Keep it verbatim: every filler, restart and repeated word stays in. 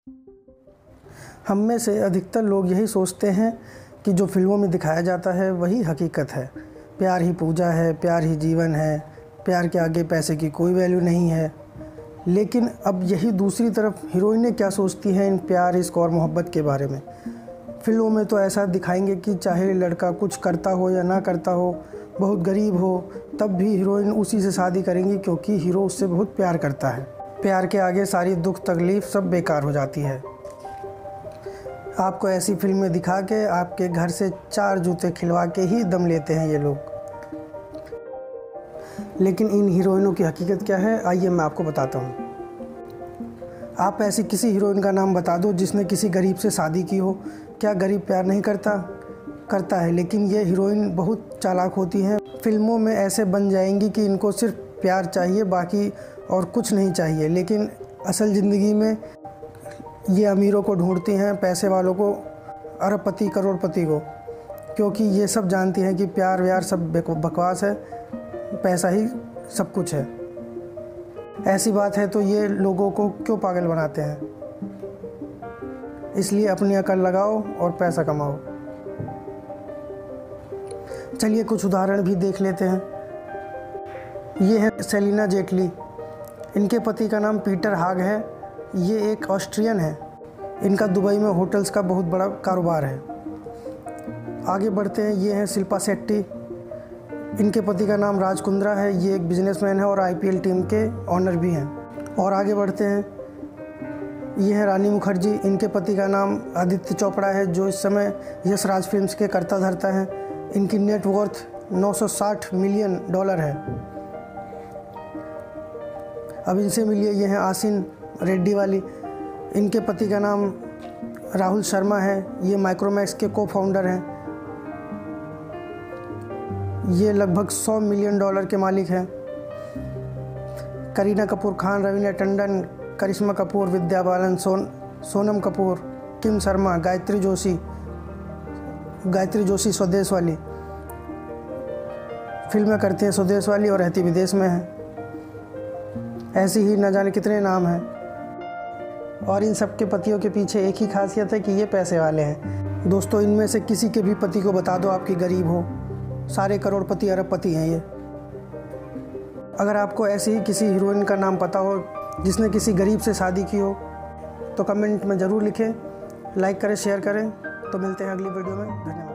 हम में से अधिकतर लोग यही सोचते हैं कि जो फिल्मों में दिखाया जाता है वही हकीकत है। प्यार ही पूजा है, प्यार ही जीवन है, प्यार के आगे पैसे की कोई वैल्यू नहीं है। लेकिन अब यही दूसरी तरफ हीरोइनें क्या सोचती हैं इन प्यार, इश्क और मोहब्बत के बारे में। फिल्मों में तो ऐसा दिखाएंगे कि चाहे लड़का कुछ करता हो या ना करता हो, बहुत गरीब हो, तब भी हीरोइन उसी से शादी करेंगी क्योंकि हीरो उससे बहुत प्यार करता है। प्यार के आगे सारी दुख तकलीफ़ सब बेकार हो जाती है। आपको ऐसी फिल्में दिखा के आपके घर से चार जूते खिलवा के ही दम लेते हैं ये लोग। लेकिन इन हीरोइनों की हकीकत क्या है, आइए मैं आपको बताता हूँ। आप ऐसी किसी हीरोइन का नाम बता दो जिसने किसी गरीब से शादी की हो। क्या गरीब प्यार नहीं करता? करता है, लेकिन ये हीरोइन बहुत चालाक होती हैं। फिल्मों में ऐसे बन जाएंगी कि इनको सिर्फ प्यार चाहिए, बाकी और कुछ नहीं चाहिए। लेकिन असल ज़िंदगी में ये अमीरों को ढूंढती हैं, पैसे वालों को, अरबपति करोड़पति को, क्योंकि ये सब जानती हैं कि प्यार व्यार सब बकवास है, पैसा ही सब कुछ है। ऐसी बात है तो ये लोगों को क्यों पागल बनाते हैं। इसलिए अपनी अकल लगाओ और पैसा कमाओ। चलिए कुछ उदाहरण भी देख लेते हैं। ये है सेलिना जेटली। इनके पति का नाम पीटर हाग है। ये एक ऑस्ट्रियन है। इनका दुबई में होटल्स का बहुत बड़ा कारोबार है। आगे बढ़ते हैं। ये हैं शिल्पा शेट्टी। इनके पति का नाम राज कुंद्रा है। ये एक बिजनेसमैन है और आईपीएल टीम के ऑनर भी हैं। और आगे बढ़ते हैं। ये है रानी मुखर्जी। इनके पति का नाम आदित्य चोपड़ा है, जो इस समय यश राज फिल्म्स के कर्ता धर्ता हैं। इनकी नेट वर्थ नौ सौ साठ मिलियन डॉलर है। अब इनसे मिलिए। ये हैं आसिन रेड्डी वाली। इनके पति का नाम राहुल शर्मा है। ये माइक्रोमैक्स के को फाउंडर हैं। ये लगभग सौ मिलियन डॉलर के मालिक हैं। करीना कपूर खान, रवीना टंडन, करिश्मा कपूर, विद्या बालन, सोन सोनम कपूर, किम शर्मा, गायत्री जोशी गायत्री जोशी स्वदेश वाली फिल्में करती हैं, स्वदेश वाली, और रहती विदेश में है। ऐसी ही न जाने कितने नाम हैं। और इन सब के पतियों के पीछे एक ही खासियत है कि ये पैसे वाले हैं। दोस्तों, इनमें से किसी के भी पति को बता दो आपकी गरीब हो, सारे करोड़पति अरबपति हैं ये। अगर आपको ऐसी ही किसी हीरोइन का नाम पता हो जिसने किसी गरीब से शादी की हो तो कमेंट में ज़रूर लिखें, लाइक करें, शेयर करें। तो मिलते हैं अगली वीडियो में। धन्यवाद।